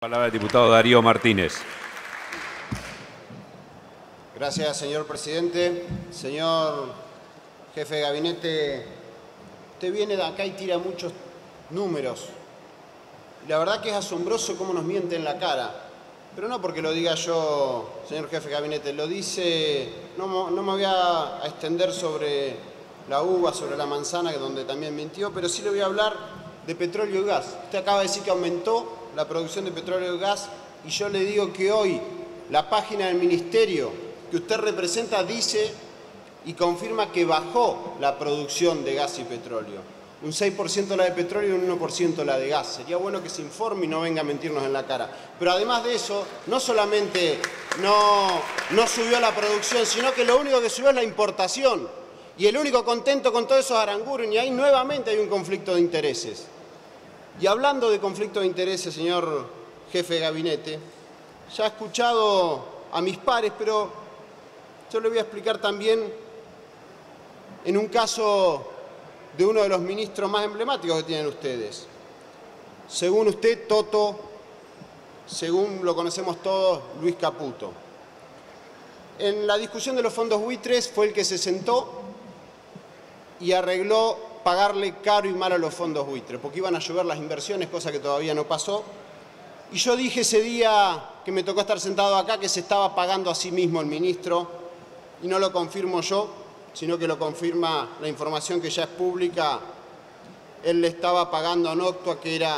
Palabra al diputado Darío Martínez. Gracias, señor presidente. Señor jefe de gabinete, usted viene de acá y tira muchos números. La verdad que es asombroso cómo nos miente en la cara. Pero no porque lo diga yo, señor jefe de gabinete, lo dice... No me voy a extender sobre la uva, sobre la manzana, donde también mintió, pero sí le voy a hablar de petróleo y gas. Usted acaba de decir que aumentó la producción de petróleo y gas, y yo le digo que hoy la página del ministerio que usted representa dice y confirma que bajó la producción de gas y petróleo. Un 6% la de petróleo y un 1% la de gas. Sería bueno que se informe y no venga a mentirnos en la cara. Pero además de eso, no solamente no subió la producción, sino que lo único que subió es la importación. Y el único contento con todos esos aranguren, y ahí nuevamente hay un conflicto de intereses. Y hablando de conflicto de intereses, señor jefe de gabinete, ya he escuchado a mis pares, pero yo le voy a explicar también en un caso de uno de los ministros más emblemáticos que tienen ustedes. Según usted, Toto, según lo conocemos todos, Luis Caputo. En la discusión de los fondos buitres fue el que se sentó y arregló pagarle caro y mal a los fondos buitres, porque iban a llover las inversiones, cosa que todavía no pasó. Y yo dije ese día que me tocó estar sentado acá que se estaba pagando a sí mismo el ministro, y no lo confirmo yo, sino que lo confirma la información que ya es pública. Él le estaba pagando a Noctua, que era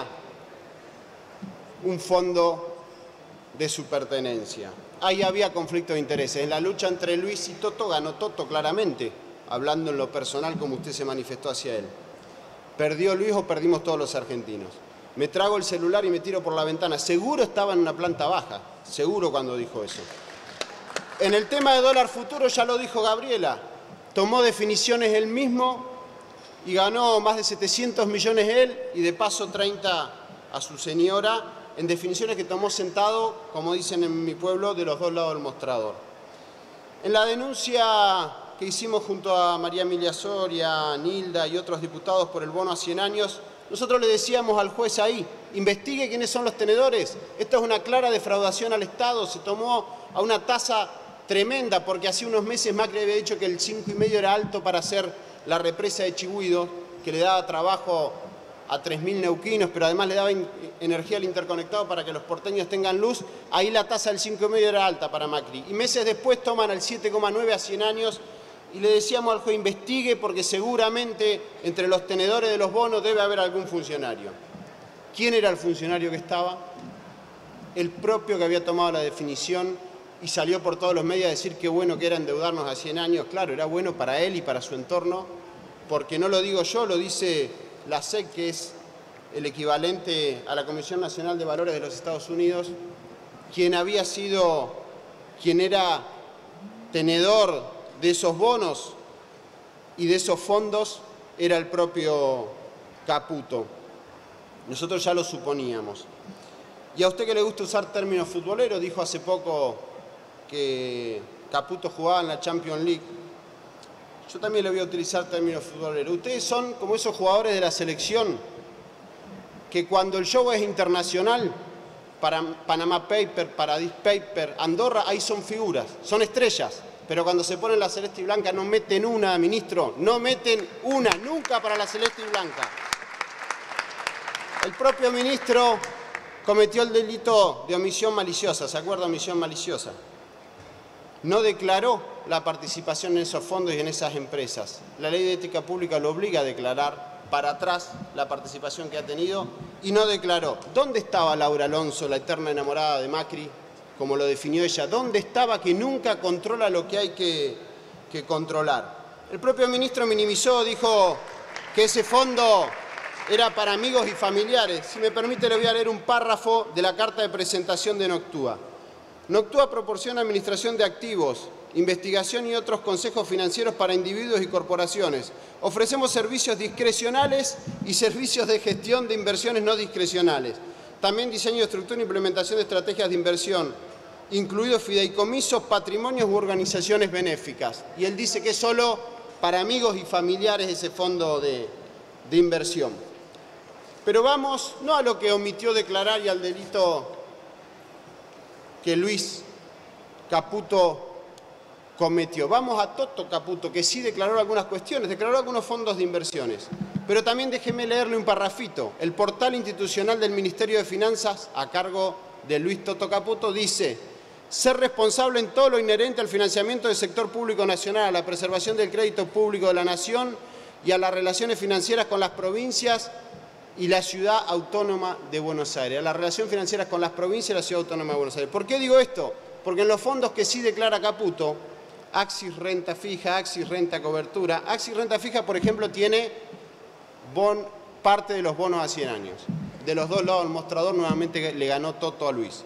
un fondo de su pertenencia. Ahí había conflicto de intereses. En la lucha entre Luis y Toto ganó Toto claramente, hablando en lo personal como usted se manifestó hacia él. ¿Perdió Luis o perdimos todos los argentinos? Me trago el celular y me tiro por la ventana. Seguro estaba en una planta baja, seguro cuando dijo eso. En el tema de dólar futuro ya lo dijo Gabriela. Tomó definiciones él mismo y ganó más de 700 millones él y de paso 30 a su señora en definiciones que tomó sentado, como dicen en mi pueblo, de los dos lados del mostrador. En la denuncia que hicimos junto a María Emilia Soria, Nilda y otros diputados por el bono a 100 años, nosotros le decíamos al juez ahí, investigue quiénes son los tenedores. Esto es una clara defraudación al Estado, se tomó a una tasa tremenda, porque hace unos meses Macri había dicho que el 5,5 era alto para hacer la represa de Chigüido, que le daba trabajo a 3.000 neuquinos, pero además le daba energía al interconectado para que los porteños tengan luz. Ahí la tasa del 5,5 era alta para Macri. Y meses después toman al 7,9 a 100 años y le decíamos al juez, investigue porque seguramente entre los tenedores de los bonos debe haber algún funcionario. ¿Quién era el funcionario que estaba? El propio que había tomado la definición y salió por todos los medios a decir qué bueno que era endeudarnos a 100 años. Claro, era bueno para él y para su entorno, porque no lo digo yo, lo dice la SEC, que es el equivalente a la Comisión Nacional de Valores de los Estados Unidos, quien era tenedor de esos bonos y de esos fondos, era el propio Caputo. Nosotros ya lo suponíamos. Y a usted que le gusta usar términos futboleros, dijo hace poco que Caputo jugaba en la Champions League. Yo también le voy a utilizar términos futboleros. Ustedes son como esos jugadores de la selección que cuando el show es internacional, para Panama Paper, Paradise Paper, Andorra, ahí son figuras, son estrellas. Pero cuando se ponen la celeste y blanca no meten una, ministro, no meten una, nunca para la celeste y blanca. El propio ministro cometió el delito de omisión maliciosa, ¿se acuerda? Omisión maliciosa. No declaró la participación en esos fondos y en esas empresas. La ley de ética pública lo obliga a declarar para atrás la participación que ha tenido y no declaró. ¿Dónde estaba Laura Alonso, la eterna enamorada de Macri, como lo definió ella? ¿Dónde estaba que nunca controla lo que hay que controlar? El propio ministro minimizó, dijo que ese fondo era para amigos y familiares. Si me permite, le voy a leer un párrafo de la carta de presentación de Noctua. Noctua proporciona administración de activos, investigación y otros consejos financieros para individuos y corporaciones. Ofrecemos servicios discrecionales y servicios de gestión de inversiones no discrecionales. También diseño, estructura e implementación de estrategias de inversión, incluidos fideicomisos, patrimonios u organizaciones benéficas. Y él dice que es solo para amigos y familiares ese fondo de inversión. Pero vamos no a lo que omitió declarar y al delito que Luis Caputo cometió. Vamos a Toto Caputo, que sí declaró algunas cuestiones, declaró algunos fondos de inversiones. Pero también déjeme leerle un parrafito. El portal institucional del Ministerio de Finanzas, a cargo de Luis Toto Caputo, dice: ser responsable en todo lo inherente al financiamiento del sector público nacional, a la preservación del crédito público de la nación y a las relaciones financieras con las provincias y la Ciudad Autónoma de Buenos Aires. A las relaciones financieras con las provincias y la Ciudad Autónoma de Buenos Aires. ¿Por qué digo esto? Porque en los fondos que sí declara Caputo, Axis Renta Fija, Axis Renta Cobertura, Axis Renta Fija, por ejemplo, tiene parte de los bonos a 100 años. De los dos lados del mostrador nuevamente le ganó Toto a Luis.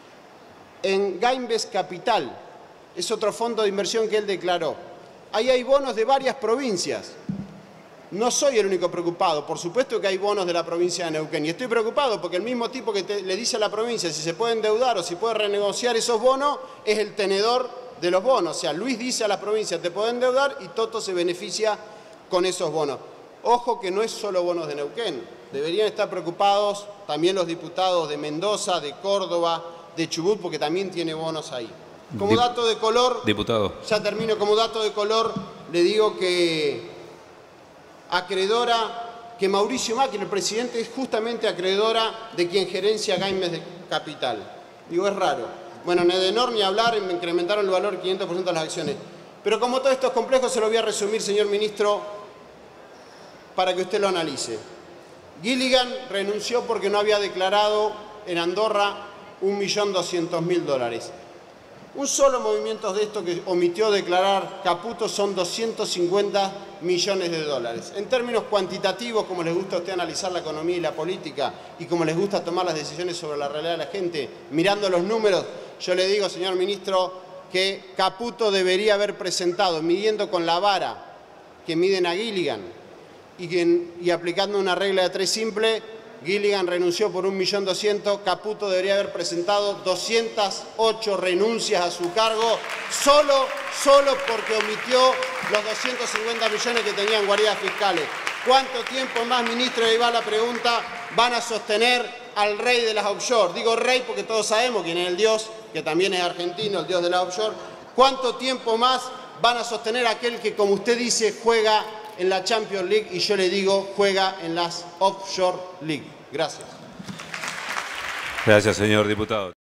En Gainvest Capital, es otro fondo de inversión que él declaró. Ahí hay bonos de varias provincias. No soy el único preocupado, por supuesto que hay bonos de la provincia de Neuquén. Y estoy preocupado porque el mismo tipo que le dice a la provincia si se puede endeudar o si puede renegociar esos bonos es el tenedor de los bonos. O sea, Luis dice a la provincia te puede endeudar y Toto se beneficia con esos bonos. Ojo que no es solo bonos de Neuquén. Deberían estar preocupados también los diputados de Mendoza, de Córdoba, de Chubut, porque también tiene bonos ahí. Como dato de color, diputado, ya termino, como dato de color, le digo que acreedora, que Mauricio Macri, el presidente, es justamente acreedora de quien gerencia Gainvest Capital. Digo, es raro. Bueno, en Edenor ni hablar, me incrementaron el valor 500% de las acciones. Pero como todo esto es complejo, se lo voy a resumir, señor ministro, para que usted lo analice. Gilligan renunció porque no había declarado en Andorra $1.200.000. Un solo movimiento de esto que omitió declarar Caputo son 250 millones de dólares. En términos cuantitativos, como les gusta a usted analizar la economía y la política y como les gusta tomar las decisiones sobre la realidad de la gente, mirando los números, yo le digo, señor ministro, que Caputo debería haber presentado, midiendo con la vara que miden a Gilligan y aplicando una regla de 3 simple, Gilligan renunció por 1.200.000, Caputo debería haber presentado 208 renuncias a su cargo, solo porque omitió los 250 millones que tenían guaridas fiscales. ¿Cuánto tiempo más, ministro, y ahí va la pregunta, van a sostener al rey de las offshore? Digo rey porque todos sabemos quién es el dios, que también es argentino, el dios de las offshore. ¿Cuánto tiempo más van a sostener a aquel que, como usted dice, juega en la Champions League y yo le digo juega en las Offshore League? Gracias. Gracias, señor diputado.